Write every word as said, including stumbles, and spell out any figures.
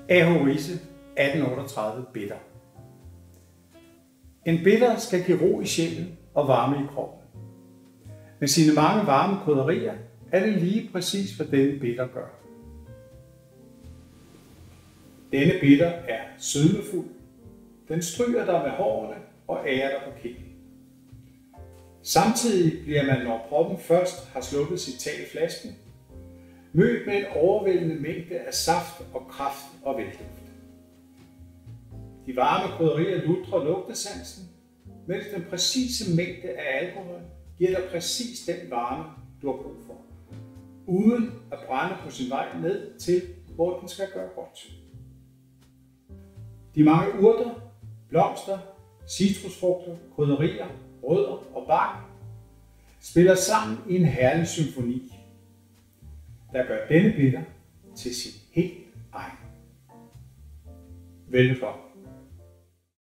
A H Rise atten otteogtredive bitter. En bitter skal give ro i sjælen og varme i kroppen. Med sine mange varme krydderier er det lige præcis, hvad denne bitter gør. Denne bitter er sødmefuld. Den stryger dig med hårene og ærer dig på kinden. Samtidig bliver man, når proppen først har slukket sit tag i flasken, mødt med en overvældende mængde af saft og kraft og velduft. De varme krydderier lutrer lugtesansen, mens den præcise mængde af alkohol giver dig præcis den varme, du har brug for, uden at brænde på sin vej ned til, hvor den skal gøre godt. De mange urter, blomster, citrusfrugter, krydderier, rødder og bark spiller sammen i en herlig symfoni, der gør denne bitter til sin helt egen. Velbekomme.